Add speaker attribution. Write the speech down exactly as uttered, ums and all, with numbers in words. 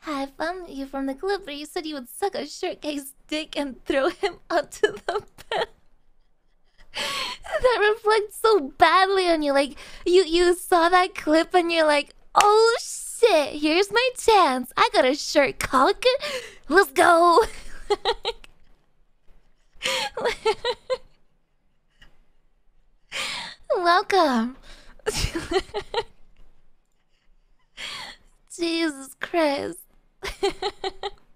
Speaker 1: I found you from the clip where you said you would suck a shirtcase dick and throw him onto the bed. That reflects so badly on you. Like, you, you saw that clip and you're like, oh shit, here's my chance. I got a shirt cock. Let's go. Welcome. Jesus Christ.